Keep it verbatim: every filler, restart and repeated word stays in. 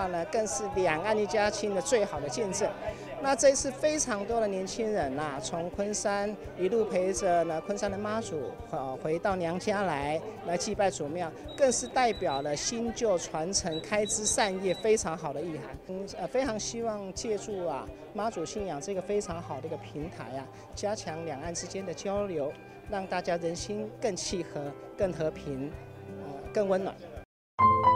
话呢，更是两岸一家亲的最好的见证。那这一次非常多的年轻人呐、啊，从昆山一路陪着呢昆山的妈祖，呃，回到娘家来来祭拜祖庙，更是代表了新旧传承、开枝散叶非常好的意涵。嗯，呃，非常希望借助啊妈祖信仰这个非常好的一个平台啊，加强两岸之间的交流，让大家人心更契合、更和平，呃，更温暖。